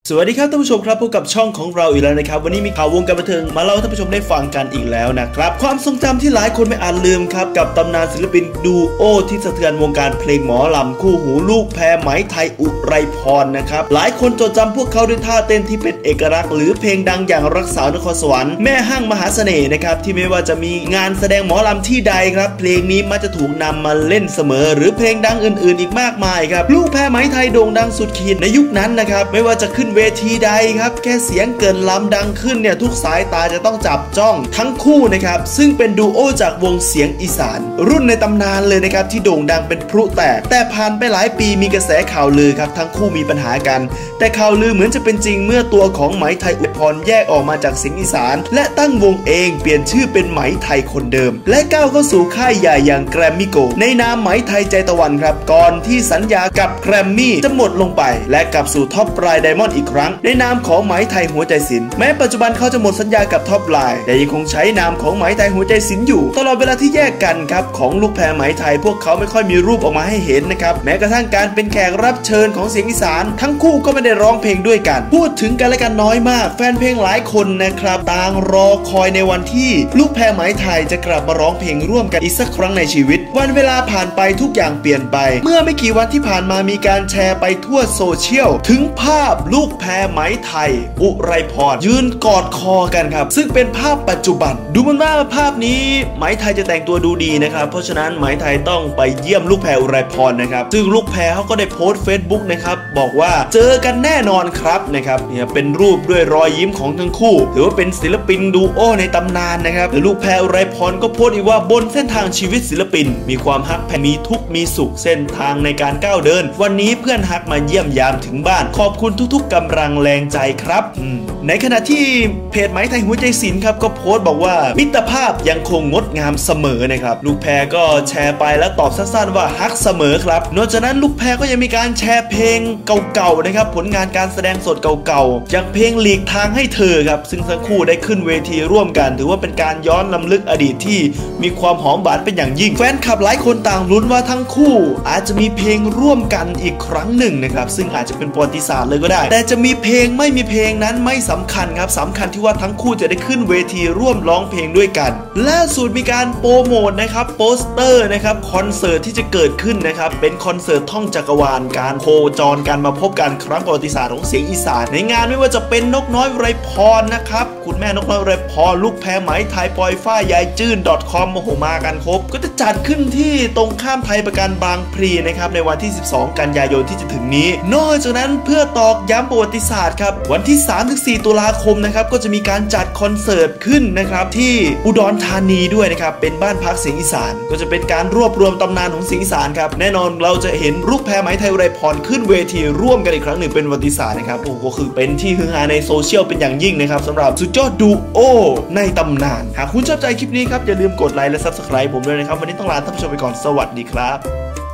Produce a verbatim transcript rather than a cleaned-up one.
สวัสดีครับท่านผู้ชมครับพบกับช่องของเราอีกแล้วนะครับวันนี้มีข่าววงการบันเทิงมาเล่าให้ท่านผู้ชมได้ฟังกันอีกแล้วนะครับความทรงจำที่หลายคนไม่อาจลืมครับกับตำนานศิลปินดูโอที่สะเทือนวงการเพลงหมอลำคู่หูลูกแพรไหมไทยอุไรพรนะครับหลายคนจดจำพวกเขาด้วยท่าเต้นที่เป็นเอกลักษณ์หรือเพลงดังอย่างรักษานครสวรรค์แม่ห้างมหาเสน่ห์นะครับที่ไม่ว่าจะมีงานแสดงหมอลำที่ใดครับเพลงนี้มักจะถูกนำมาเล่นเสมอหรือเพลงดังอื่นๆอีกมากมายครับลูกแพรไหมไทยโด่งดังสุดขีดในยุคนั้นนะครับไม่ว่าจะขึ้นเวทีใดครับแค่เสียงเกินล้ำดังขึ้นเนี่ยทุกสายตาจะต้องจับจ้องทั้งคู่นะครับซึ่งเป็นดูโอจากวงเสียงอีสานรุ่นในตำนานเลยนะครับที่โด่งดังเป็นพลุแตกแต่ผ่านไปหลายปีมีกระแสข่าวลือครับทั้งคู่มีปัญหากันแต่ข่าวลือเหมือนจะเป็นจริงเมื่อตัวของไหมไทยอุไรพรแยกออกมาจากเสียงอีสานและตั้งวงเองเปลี่ยนชื่อเป็นไหมไทยคนเดิมและก้าวเข้าสู่ค่ายใหญ่อย่างแกรมมี่โกในนามไหมไทยใจตะวันครับก่อนที่สัญญากับแกรมมี่จะหมดลงไปและกลับสู่ท็อปไลน์ไดมอนด์อีกครั้งในนามของไหมไทยหัวใจศิลป์แม้ปัจจุบันเขาจะหมดสัญญากับท็อปไลน์แต่ยังคงใช้นามของไหมไทยหัวใจศิลป์อยู่ตลอดเวลาที่แยกกันครับของลูกแพรไหมไทยพวกเขาไม่ค่อยมีรูปออกมาให้เห็นนะครับแม้กระทั่งการเป็นแขกรับเชิญของเสียงอีสานทั้งคู่ก็ไม่ได้ร้องเพลงด้วยกันพูดถึงกันและกันน้อยมากแฟนเพลงหลายคนนะครับต่างรอคอยในวันที่ลูกแพรไหมไทยจะกลับมาร้องเพลงร่วมกันอีกสักครั้งในชีวิตวันเวลาผ่านไปทุกอย่างเปลี่ยนไปเมื่อไม่กี่วันที่ผ่านมามีการแชร์ไปทั่วโซเชียลถึงภาพลูกแพรไหมไทยอุไรพรยืนกอดคอกันครับซึ่งเป็นภาพปัจจุบันดูเหมือนว่าภาพนี้ไหมไทยจะแต่งตัวดูดีนะครับเพราะฉะนั้นไหมไทยต้องไปเยี่ยมลูกแพรอุไรพรนะครับซึ่งลูกแพรเขาก็ได้โพสต์ เฟซบุ๊ก นะครับบอกว่าเจอกันแน่นอนครับนะครับเนี่ยเป็นรูปด้วยรอยยิ้มของทั้งคู่ถือว่าเป็นศิลปินดูโอในตำนานนะครับและลูกแพรอุไรพรก็โพสต์อีกว่าบนเส้นทางชีวิตศิลปินมีความฮักแผ่มีทุกข์มีสุขเส้นทางในการก้าวเดินวันนี้เพื่อนฮักมาเยี่ยมยามถึงบ้านขอบคุณทุกๆกำลังแรงใจครับในขณะที่เพจไหมไทยหัวใจศิลป์ครับก็โพสต์บอกว่ามิตรภาพยังคงงดงามเสมอนะครับลูกแพรก็แชร์ไปแล้วตอบสั้นๆว่าฮักเสมอครับนอกจากนั้นลูกแพรก็ยังมีการแชร์เพลงเก่าๆนะครับผลงานการแสดงสดเก่าๆอย่างเพลงหลีกทางให้เธอครับซึ่งทั้งคู่ได้ขึ้นเวทีร่วมกันถือว่าเป็นการย้อนรำลึกอดีตที่มีความหอมหวานเป็นอย่างยิ่งแฟนคลับหลายคนต่างลุ้นว่าทั้งคู่อาจจะมีเพลงร่วมกันอีกครั้งหนึ่งนะครับซึ่งอาจจะเป็นประวัติศาสตร์เลยก็ได้แต่จะมีเพลงไม่มีเพลงนั้นไม่สำคัญครับสำคัญที่ว่าทั้งคู่จะได้ขึ้นเวทีร่วมร้องเพลงด้วยกันล่าสุดมีการโปรโมทนะครับโปสเตอร์นะครับคอนเสิร์ตที่จะเกิดขึ้นนะครับเป็นคอนเสิร์ตท่องจักรวาลการโคจรการมาพบกันครั้งประวัติศาสตร์ของเสียงอีสานในงานไม่ว่าจะเป็นนกน้อยอุไรพรนะครับคุณแม่นกน้อยอุไรพรลูกแพรไหมไทยปอยฝ้ายายจื้น .com โอ้โหมากันครบก็จะจัดขึ้นที่ตรงข้ามไทยประกันบางพลีนะครับในวันที่สิบสองกันยายนที่จะถึงนี้นอกจากนั้นเพื่อตอกย้ำประวัติศาสตร์ครับวันที่ สามถึงสี่ ตุลาคมนะครับก็จะมีการจัดคอนเสิร์ตขึ้นนะครับที่อุดรธานีด้วยนะครับเป็นบ้านพักเสียงอีสานก็จะเป็นการรวบรวมตำนานของเสียงอีสานครับแน่นอนเราจะเห็นลูกแพรไหมไทยอุไรพรขึ้นเวทีร่วมกันอีกครั้งหนึ่งเป็นประวัติศาสตร์นะครับโอ้โหคือเป็นที่ฮือฮาในโซเชียลเป็นอย่างยิ่งนะครับสำหรับสุดยอดดูโอในตำนานหากคุณชอบใจคลิปนี้ครับอย่าลืมกดไลค์และ ซับสไครบ์ ผมด้วยนะครับวันนี้ต้องลาท่านผู้ชมไปก่อนสวัสดีครับ